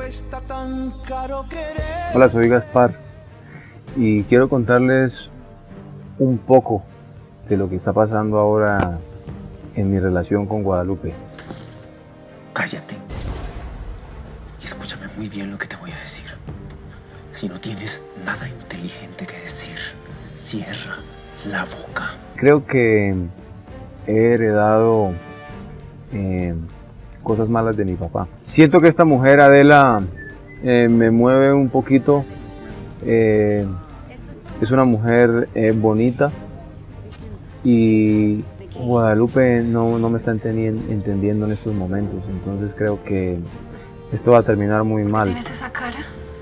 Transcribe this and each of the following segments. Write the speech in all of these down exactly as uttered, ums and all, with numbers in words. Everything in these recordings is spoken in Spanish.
cuesta tan caro querer. Hola, soy Gaspar y quiero contarles un poco de lo que está pasando ahora en mi relación con Guadalupe. Cállate y escúchame muy bien lo que te voy a decir. Si no tienes nada inteligente que decir, cierra la boca. Creo que he heredado eh, cosas malas de mi papá. Siento que esta mujer, Adela, eh, me mueve un poquito. Eh, es una mujer eh, bonita y Guadalupe no, no me está entendiendo en estos momentos. Entonces creo que esto va a terminar muy mal. ¿Tienes esa cara?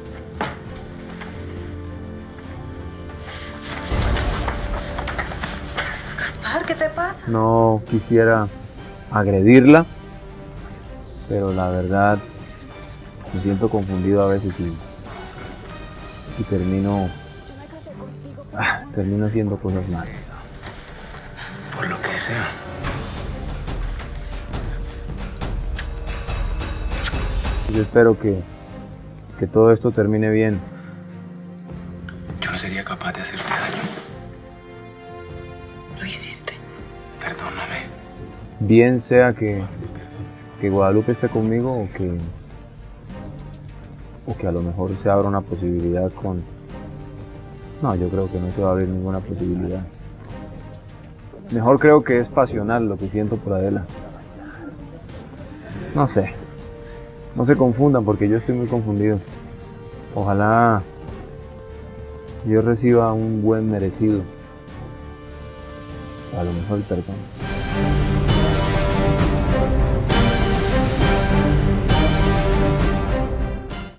Gaspar, ¿qué te pasa? No quisiera agredirla, pero la verdad me siento confundido a veces y, y termino, ah, termino haciendo cosas malas. Por lo que sea. Yo espero que, que todo esto termine bien. Yo no sería capaz de hacerte daño. Lo hiciste. Perdóname. Bien sea que, que Guadalupe esté conmigo o que, o que a lo mejor se abra una posibilidad con... No, yo creo que no se va a abrir ninguna posibilidad. Mejor creo que es pasional lo que siento por Adela. No sé. No se confundan porque yo estoy muy confundido. Ojalá yo reciba un buen merecido. A lo mejor el perdón.